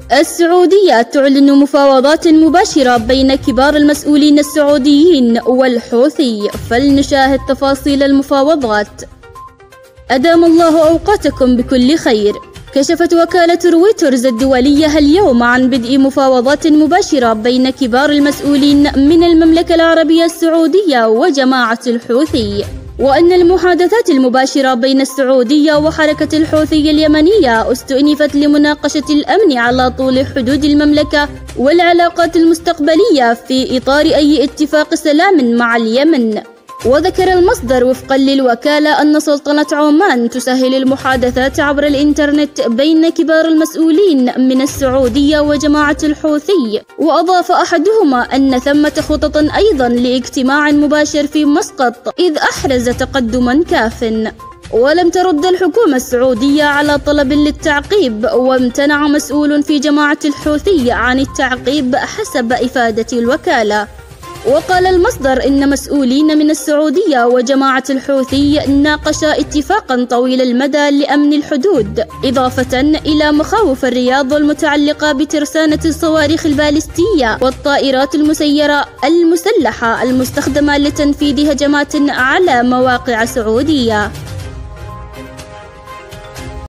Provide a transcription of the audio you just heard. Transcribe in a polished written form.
السعودية تعلن مفاوضات مباشرة بين كبار المسؤولين السعوديين والحوثي، فلنشاهد تفاصيل المفاوضات. أدام الله أوقاتكم بكل خير. كشفت وكالة رويترز الدولية اليوم عن بدء مفاوضات مباشرة بين كبار المسؤولين من المملكة العربية السعودية وجماعة الحوثي، وأن المحادثات المباشرة بين السعودية وحركة الحوثي اليمنية استؤنفت لمناقشة الأمن على طول حدود المملكة والعلاقات المستقبلية في إطار أي اتفاق سلام مع اليمن. وذكر المصدر وفقا للوكالة أن سلطنة عمان تسهل المحادثات عبر الإنترنت بين كبار المسؤولين من السعودية وجماعة الحوثي، وأضاف أحدهما أن ثمة خطط أيضا لاجتماع مباشر في مسقط إذ أحرز تقدما كاف. ولم ترد الحكومة السعودية على طلب للتعقيب، وامتنع مسؤول في جماعة الحوثي عن التعقيب حسب إفادة الوكالة. وقال المصدر إن مسؤولين من السعودية وجماعة الحوثي ناقشا اتفاقا طويل المدى لأمن الحدود، إضافة إلى مخاوف الرياض المتعلقة بترسانة الصواريخ البالستية والطائرات المسيرة المسلحة المستخدمة لتنفيذ هجمات على مواقع سعودية.